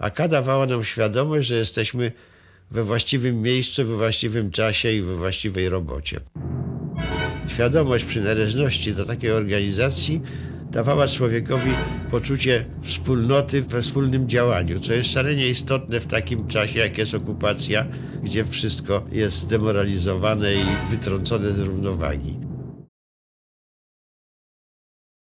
AK dawała nam świadomość, że jesteśmy we właściwym miejscu, we właściwym czasie i we właściwej robocie. Świadomość przynależności do takiej organizacji dawała człowiekowi poczucie wspólnoty we wspólnym działaniu, co jest szalenie istotne w takim czasie, jak jest okupacja, gdzie wszystko jest zdemoralizowane i wytrącone z równowagi.